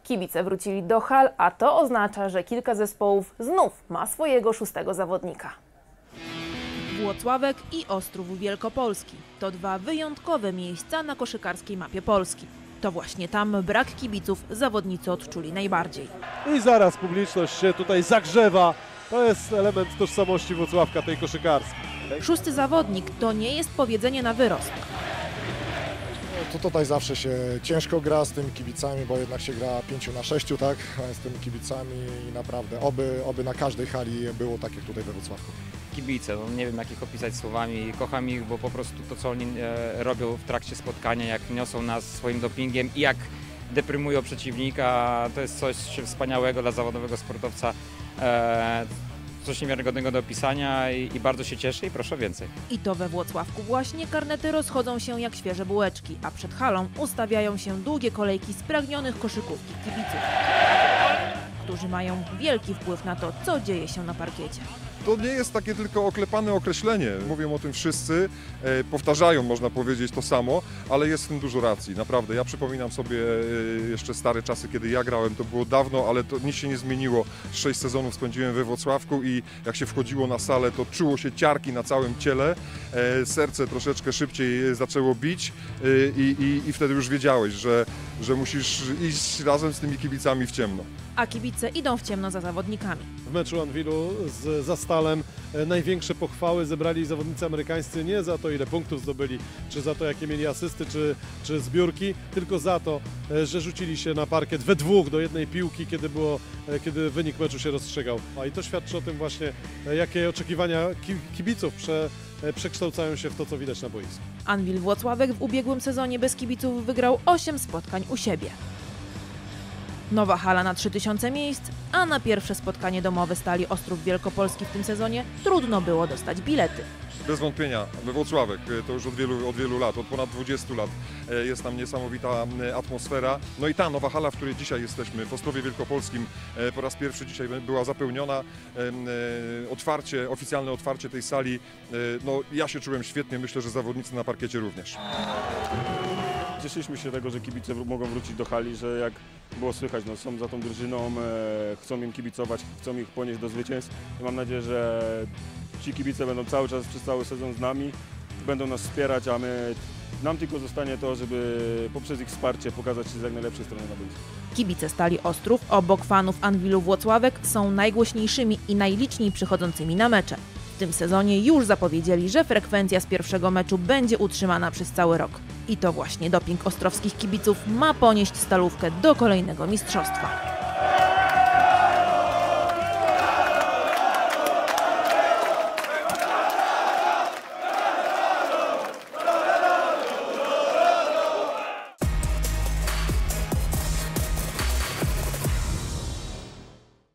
Kibice wrócili do hal, a to oznacza, że kilka zespołów znów ma swojego szóstego zawodnika. Włocławek i Ostrów Wielkopolski to dwa wyjątkowe miejsca na koszykarskiej mapie Polski. To właśnie tam brak kibiców zawodnicy odczuli najbardziej. I zaraz publiczność się tutaj zagrzewa. To jest element tożsamości Włocławka, tej koszykarskiej. Szósty zawodnik to nie jest powiedzenie na wyrost. To tutaj zawsze się ciężko gra z tymi kibicami, bo jednak się gra 5 na 6, tak, z tymi kibicami i naprawdę oby na każdej hali było tak jak tutaj we Wrocławku. Kibice, no nie wiem jak ich opisać słowami, kocham ich, bo po prostu to co oni robią w trakcie spotkania, jak niosą nas swoim dopingiem i jak deprymują przeciwnika, to jest coś wspaniałego dla zawodowego sportowca, coś niewiarygodnego do opisania i bardzo się cieszę i proszę o więcej. I to we Włocławku właśnie karnety rozchodzą się jak świeże bułeczki, a przed halą ustawiają się długie kolejki spragnionych koszykówki kibiców, którzy mają wielki wpływ na to, co dzieje się na parkiecie. To nie jest takie tylko oklepane określenie. Mówią o tym wszyscy, powtarzają, można powiedzieć, to samo, ale jest w tym dużo racji, naprawdę. Ja przypominam sobie jeszcze stare czasy, kiedy ja grałem, to było dawno, ale to nic się nie zmieniło. 6 sezonów spędziłem we Włocławku i jak się wchodziło na salę, to czuło się ciarki na całym ciele, serce troszeczkę szybciej zaczęło bić i wtedy już wiedziałeś, że musisz iść razem z tymi kibicami w ciemno. A kibice idą w ciemno za zawodnikami. W meczu Anwilu z Zastalem największe pochwały zebrali zawodnicy amerykańscy nie za to, ile punktów zdobyli, czy za to, jakie mieli asysty, czy zbiórki, tylko za to, że rzucili się na parkiet we dwóch do jednej piłki, kiedy wynik meczu się rozstrzygał. I to świadczy o tym właśnie, jakie oczekiwania kibiców przekształcają się w to, co widać na boisku. Anwil Włocławek w ubiegłym sezonie bez kibiców wygrał 8 spotkań u siebie. Nowa hala na 3000 miejsc, a na pierwsze spotkanie domowe Stali Ostrów Wielkopolski w tym sezonie trudno było dostać bilety. Bez wątpienia, we Włocławek to już od wielu lat, od ponad 20 lat jest tam niesamowita atmosfera. No i ta nowa hala, w której dzisiaj jesteśmy, w Ostrowie Wielkopolskim, po raz pierwszy dzisiaj była zapełniona. Oficjalne otwarcie tej sali, no ja się czułem świetnie, myślę, że zawodnicy na parkiecie również. Cieszyliśmy się tego, że kibice mogą wrócić do hali, że jak było słychać, no, są za tą drużyną, chcą im kibicować, chcą ich ponieść do zwycięstw. I mam nadzieję, że ci kibice będą cały czas przez cały sezon z nami, będą nas wspierać, a nam tylko zostanie to, żeby poprzez ich wsparcie pokazać się z jak najlepszej strony na boisku. Kibice Stali Ostrów obok fanów Anwilu Włocławek są najgłośniejszymi i najliczniej przychodzącymi na mecze. W tym sezonie już zapowiedzieli, że frekwencja z pierwszego meczu będzie utrzymana przez cały rok. I to właśnie doping ostrowskich kibiców ma ponieść Stalówkę do kolejnego mistrzostwa.